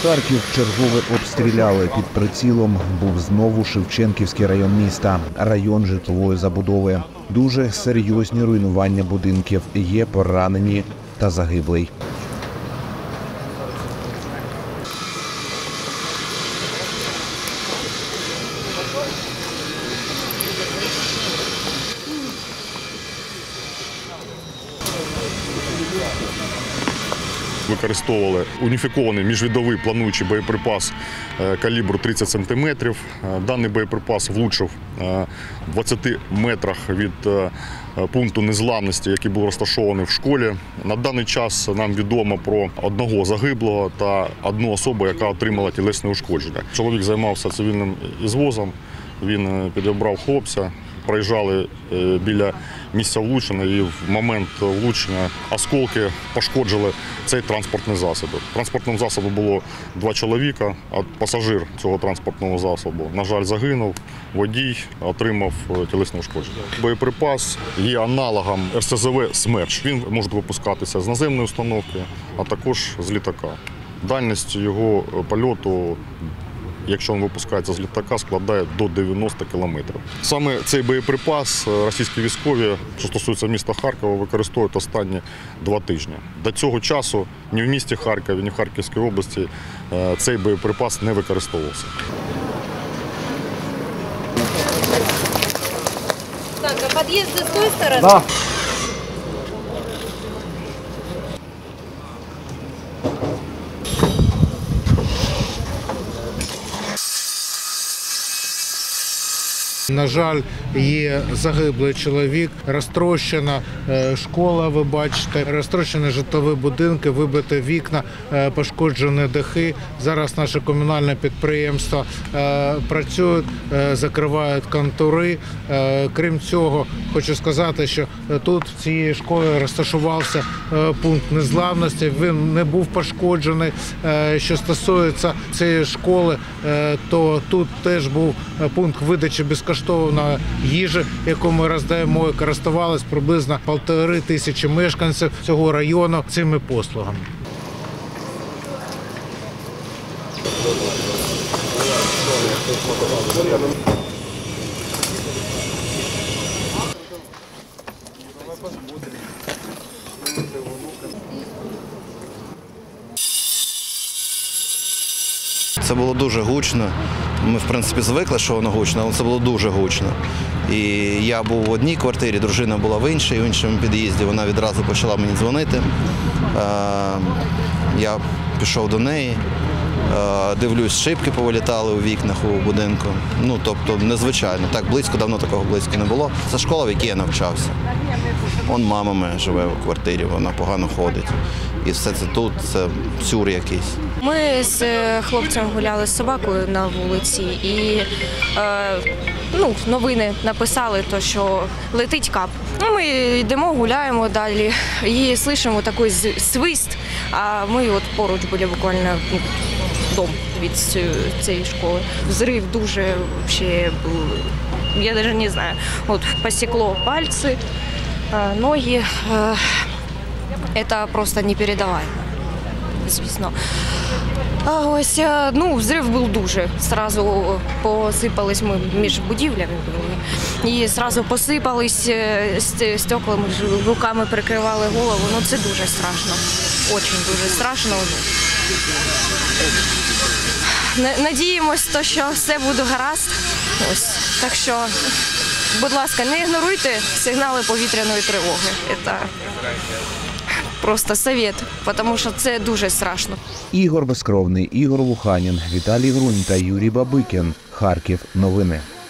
Харків чергове обстріляли. Під прицілом був знову Шевченківський район міста, район житлової забудови. Дуже серйозні руйнування будинків, є поранені та загиблий. Використовували уніфікований міжвідовий плануючий боєприпас калібру 30 см. Даний боєприпас влучив в 20 метрах від пункту незламності, який був розташований в школі. На даний час нам відомо про одного загиблого та одну особу, яка отримала тілесне ушкодження. Чоловік займався цивільним ізвозом, він підібрав хлопця. Проїжджали біля місця влучення і в момент влучення осколки пошкоджили цей транспортний засіб. В транспортному засобі було 2 чоловіка, а пасажир цього транспортного засобу, на жаль, загинув, водій отримав тілесне ушкодження. Боєприпас є аналогом РСЗВ «Смерч». Він може випускатися з наземної установки, а також з літака. Дальність його польоту, якщо він випускається з літака, складає до 90 кілометрів. Саме цей боєприпас російські військові, що стосується міста Харкова, використовують останні 2 тижні. До цього часу ні в місті Харкові, ні в Харківській області цей боєприпас не використовувався. Так, а під'їзди з тої сторони? Да. На жаль, є загиблий чоловік, розтрощена школа, ви бачите, розтрощені житлові будинки, вибиті вікна, пошкоджені дахи. Зараз наше комунальне підприємство працюють, закривають контури. Крім цього, хочу сказати, що тут в цій школі розташувався пункт незламності, він не був пошкоджений. Що стосується цієї школи, то тут теж був пункт видачі безкоштовної їжі, яку ми роздаємо, і користувалися приблизно 1500 мешканців цього району цими послугами. Це було дуже гучно. Ми, в принципі, звикли, що воно гучно, але це було дуже гучно. І я був в одній квартирі, дружина була в іншій, в іншому під'їзді. Вона відразу почала мені дзвонити. Я пішов до неї, дивлюсь, шибки повилітали у вікнах у будинку. Ну, тобто, незвичайно. Так близько, давно такого близько не було. Це школа, в якій я навчався. Он мама моя живе в квартирі, вона погано ходить. І все це тут, це сюр якийсь. Ми з хлопцем гуляли з собакою на вулиці і новини написали, що летить кап. Ми йдемо, гуляємо далі і чуємо такий свист, а ми от поруч були буквально дом від цієї школи. Взрив дуже, я навіть не знаю, от посекло пальці, ноги. Це просто непередаваемо, звісно. А ось, взрив був дуже. Зразу посипались, ми між будівлями були, і зразу посипались стеклами, руками прикривали голову. Це дуже страшно, дуже страшно. Надіємося, що все буде гаразд. Ось. Так що, будь ласка, не ігноруйте сигнали повітряної тривоги. Це просто совет, тому що це дуже страшно. Ігор Безкровний, Ігор Луханін, Віталій Грунь та Юрій Бабикін. Харків. Новини.